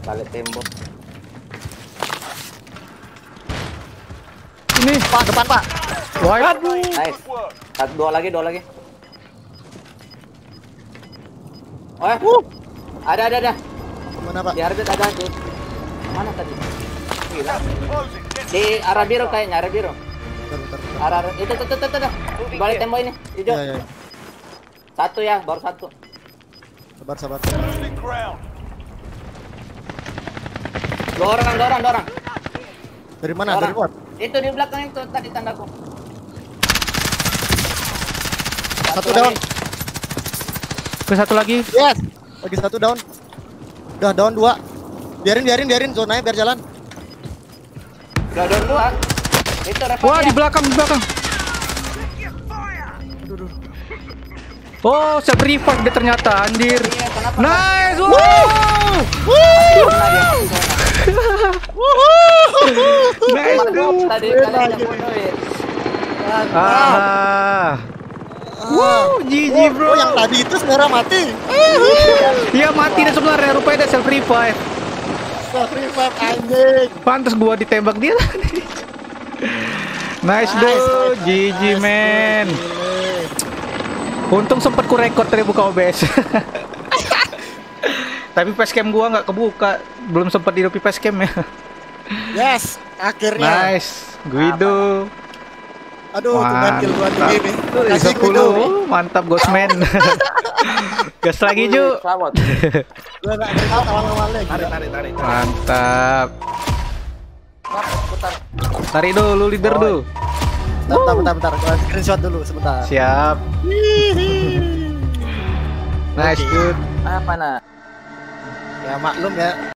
Balik tembok. Ini Pak, depan Pak. wah. Nice. Dua lagi. Oh, ada. Mana Pak? Di Arbit ada tuh. Mana tadi? Gila. Di arah biru kayaknya, arah biru. Bentar. Arah itu tuh. Balik tembok ini, hijau. Ya. Satu ya, baru satu. Sabar. Dua orang. Dari mana? Orang. Dari luar. Itu di belakang itu tadi tandaku. Satu down. Ke satu lagi. Yes. Lagi satu down. Udah down 2. Biarin zonanya biar jalan. Udah dua. Itu repot. Wah, di belakang. Oh, self revive dia ternyata, anjir. Iya, kenapa? Nice. Wow. Nice, dude. Tadi kalian yang bunuhin. Wow, GG bro. Oh, yang tadi itu sebenarnya mati. Dia mati dan sebenarnya rupanya dia self revive. Self revive anjing. Pantas gua ditembak dia tadi. Nice dude, GG man. Untung sempet ku record tadi buka OBS. Tapi facecam gua nggak kebuka, belum sempat hidupi facecam ya. Yes, akhirnya. Nice, Guido. Aduh, tumben kill gua di game. Kasih 10, mantap Ghostman. Gas lagi Ju. Selamat. Gua enggak ada awal-awalnya. Tarik. Mantap. Putar. Tarik dulu leader dulu. Bentar. Gua screenshot dulu sebentar. Siap. Nice dude. Apa nak? Ya maklum ya.